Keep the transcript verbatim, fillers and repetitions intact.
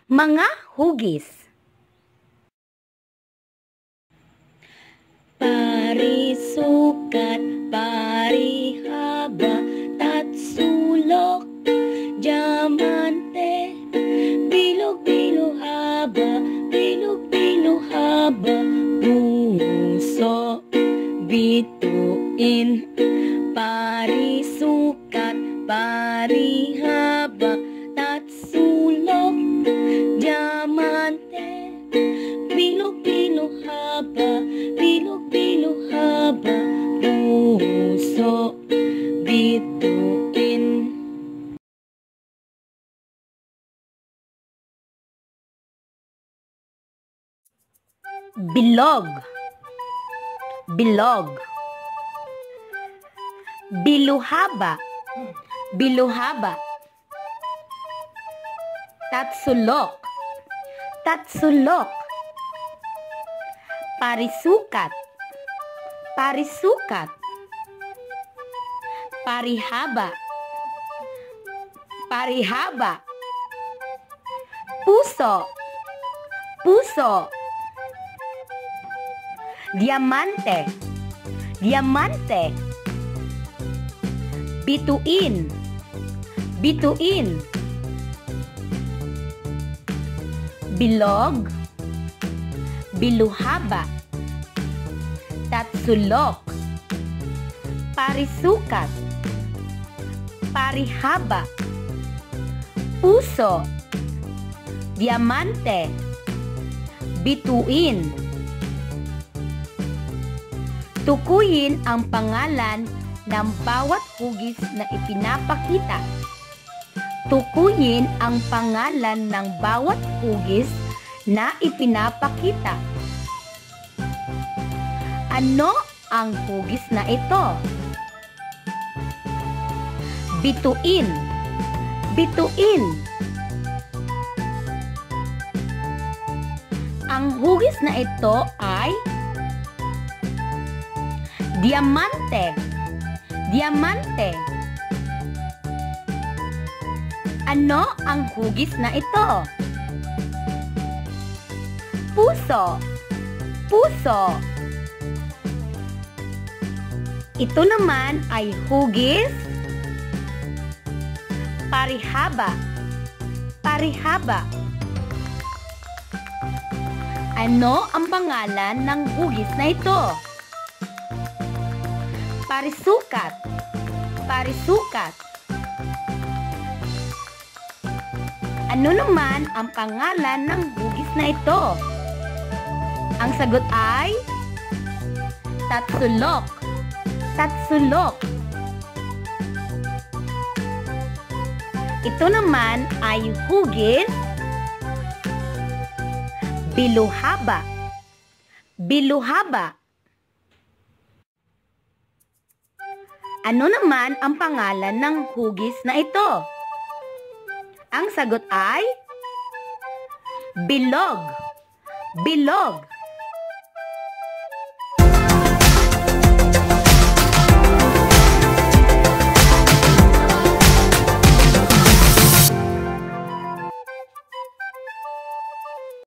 Mga hugis. Parisukat, parihaba, tatsulok, diamante, bilog-bilog haba, bilog-bilog haba, puso, bituin. Parisukat, parihaba, tatsulok, diamante, bilog-bilog haba, bilog-bilog haba, puso, bituin. Bilog. Bilog. Biluhaba. Biluhaba. Tatsulok. Tatsulok. Parisukat. Parisukat. Parihaba. Parihaba. Puso. Puso. Diamante. Diamante. Bituin. Bituin. Bilog. Biluhaba. Tatsulok. Parisukat. Parihaba. Puso. Diamante. Bituin. Tukuyin ang pangalan ng bawat hugis na ipinapakita. Tukuyin ang pangalan ng bawat hugis na ipinapakita. Ano ang hugis na ito? Bituin. Bituin. Ang hugis na ito ay diamante. Diamante. Ano ang hugis na ito? Puso. Puso. Ito naman ay hugis parihaba. Parihaba. Ano ang pangalan ng hugis na ito? Parisukat. Parisukat. Ano naman ang pangalan ng hugis na ito? Ang sagot ay tatsulok. Tatsulok. Ito naman ay hugis biluhaba. Biluhaba. Ano naman ang pangalan ng hugis na ito? Ang sagot ay bilog. Bilog.